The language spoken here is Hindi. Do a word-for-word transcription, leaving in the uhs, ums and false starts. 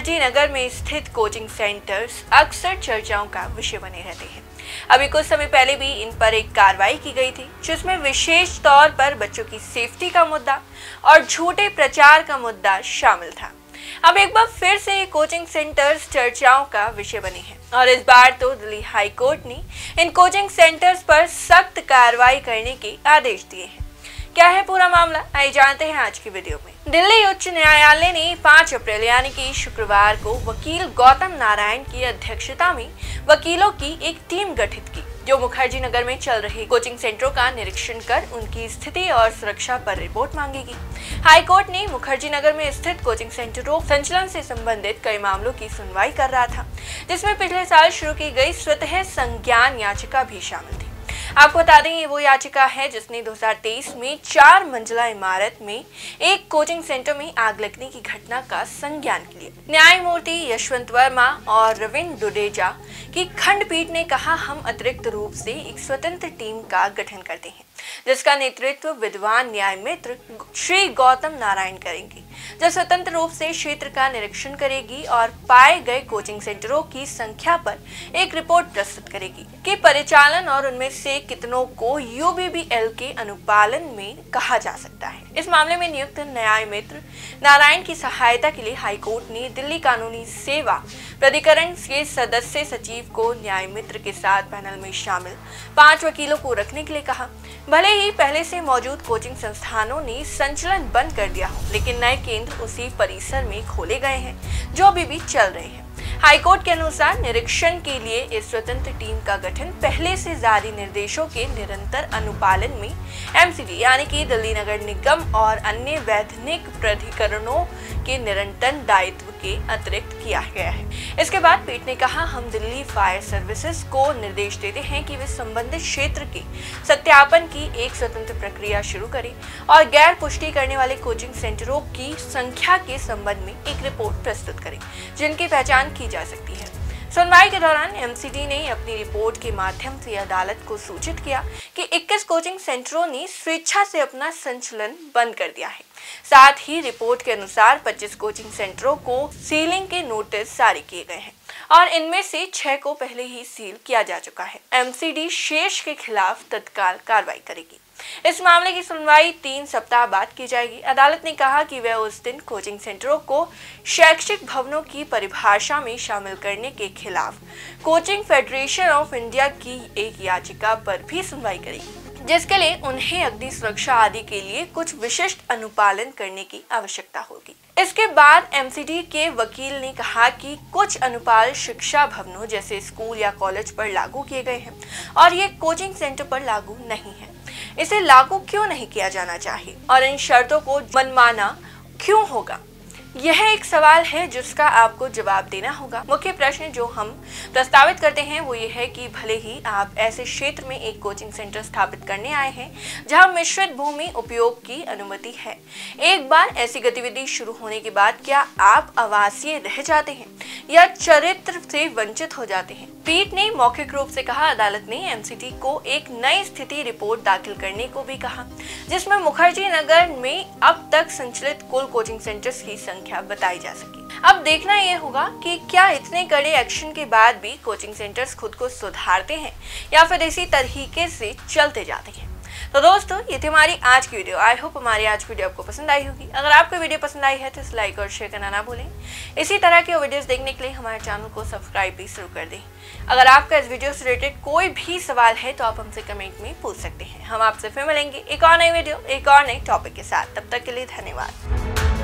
मुखर्जी नगर में स्थित कोचिंग सेंटर्स अक्सर चर्चाओं का विषय बने रहते हैं। अभी कुछ समय पहले भी इन पर एक कार्रवाई की गई थी, जिसमें विशेष तौर पर बच्चों की सेफ्टी का मुद्दा और झूठे प्रचार का मुद्दा शामिल था। अब एक बार फिर से ये कोचिंग सेंटर्स चर्चाओं का विषय बने हैं और इस बार तो दिल्ली हाई कोर्ट ने इन कोचिंग सेंटर्स पर सख्त कार्रवाई करने के आदेश दिए हैं। क्या है पूरा मामला, आइए जानते हैं आज की वीडियो में। दिल्ली उच्च न्यायालय ने पाँच अप्रैल यानी कि शुक्रवार को वकील गौतम नारायण की अध्यक्षता में वकीलों की एक टीम गठित की, जो मुखर्जी नगर में चल रहे कोचिंग सेंटरों का निरीक्षण कर उनकी स्थिति और सुरक्षा पर रिपोर्ट मांगेगी। हाईकोर्ट ने मुखर्जी नगर में स्थित कोचिंग सेंटरों संचालन से संबंधित कई मामलों की सुनवाई कर रहा था, जिसमें पिछले साल शुरू की गई स्वतः संज्ञान याचिका भी शामिल थी। आपको बता दें, ये वो याचिका है जिसने दो हज़ार तेईस में चार मंजिला इमारत में एक कोचिंग सेंटर में आग लगने की घटना का संज्ञान लिया। न्यायमूर्ति यशवंत वर्मा और रविंद्र दुडेजा की खंडपीठ ने कहा, हम अतिरिक्त रूप से एक स्वतंत्र टीम का गठन करते हैं, जिसका नेतृत्व विद्वान न्याय मित्र श्री गौतम नारायण करेंगे, जो स्वतंत्र रूप से क्षेत्र का निरीक्षण करेगी और पाए गए कोचिंग सेंटरों की संख्या पर एक रिपोर्ट प्रस्तुत करेगी कि परिचालन और उनमें से कितनों को यू बी बी एल के अनुपालन में कहा जा सकता है। इस मामले में नियुक्त न्याय मित्र नारायण की सहायता के लिए हाईकोर्ट ने दिल्ली कानूनी सेवा प्राधिकरण के सदस्य सचिव को न्याय मित्र के साथ पैनल में शामिल पांच वकीलों को रखने के लिए कहा। भले ही पहले से मौजूद कोचिंग संस्थानों ने संचालन बंद कर दिया हो, लेकिन नए केंद्र उसी परिसर में खोले गए हैं, जो अभी भी चल रहे हैं। हाईकोर्ट के अनुसार निरीक्षण के लिए इस स्वतंत्र टीम का गठन पहले से जारी निर्देशों के निरंतर अनुपालन में एम सी डी यानी कि दिल्ली नगर निगम और अन्य वैधानिक प्राधिकरणों के निरंतर दायित्व के अतिरिक्त किया गया है। इसके बाद पीठ ने कहा, हम दिल्ली फायर सर्विसेज को निर्देश देते हैं कि वे संबंधित क्षेत्र के सत्यापन की एक स्वतंत्र प्रक्रिया शुरू करें और गैर पुष्टि करने वाले कोचिंग सेंटरों की संख्या के संबंध में एक रिपोर्ट प्रस्तुत करें, जिनकी पहचान की जा सकती है। सुनवाई के दौरान एम सी डी ने अपनी रिपोर्ट के माध्यम से अदालत को सूचित किया कि इक्कीस कोचिंग सेंटरों ने स्वेच्छा से अपना संचालन बंद कर दिया है। साथ ही रिपोर्ट के अनुसार पच्चीस कोचिंग सेंटरों को सीलिंग के नोटिस जारी किए गए हैं और इनमें से छह को पहले ही सील किया जा चुका है। एम सी डी शेष के खिलाफ तत्काल कार्रवाई करेगी। इस मामले की सुनवाई तीन सप्ताह बाद की जाएगी। अदालत ने कहा कि वह उस दिन कोचिंग सेंटरों को शैक्षिक भवनों की परिभाषा में शामिल करने के खिलाफ कोचिंग फेडरेशन ऑफ इंडिया की एक याचिका पर भी सुनवाई करेगी, जिसके लिए उन्हें अग्नि सुरक्षा आदि के लिए कुछ विशिष्ट अनुपालन करने की आवश्यकता होगी। इसके बाद एम सी डी के वकील ने कहा कि कुछ अनुपाल शिक्षा भवनों जैसे स्कूल या कॉलेज पर लागू किए गए हैं और ये कोचिंग सेंटर पर लागू नहीं है। इसे लागू क्यों नहीं किया जाना चाहिए और इन शर्तों को मनमाना क्यों होगा? यह एक सवाल है जिसका आपको जवाब देना होगा। मुख्य प्रश्न जो हम प्रस्तावित करते हैं वो ये है कि भले ही आप ऐसे क्षेत्र में एक कोचिंग सेंटर स्थापित करने आए हैं जहां मिश्रित भूमि उपयोग की अनुमति है, एक बार ऐसी गतिविधि शुरू होने के बाद क्या आप आवासीय रह जाते हैं या चरित्र से वंचित हो जाते हैं? पीठ ने मौखिक रूप से कहा। अदालत ने एम सी डी को एक नई स्थिति रिपोर्ट दाखिल करने को भी कहा, जिसमें मुखर्जी नगर में अब तक संचालित कुल कोचिंग सेंटर्स की संख्या बताई जा सके। अब देखना यह होगा कि क्या इतने कड़े एक्शन के बाद भी कोचिंग सेंटर्स खुद को सुधारते हैं या फिर इसी तरीके से चलते जाते हैं। तो दोस्तों, ये थी हमारी आज की वीडियो। आई होप हमारी आज की वीडियो आपको पसंद आई होगी। अगर आपको वीडियो पसंद आई है तो इस लाइक और शेयर करना ना भूलें। इसी तरह के वीडियोस देखने के लिए हमारे चैनल को सब्सक्राइब भी शुरू कर दें। अगर आपका इस वीडियो से रिलेटेड कोई भी सवाल है तो आप हमसे कमेंट में पूछ सकते हैं। हम आपसे फिर मिलेंगे एक और नई वीडियो एक और नए टॉपिक के साथ। तब तक के लिए धन्यवाद।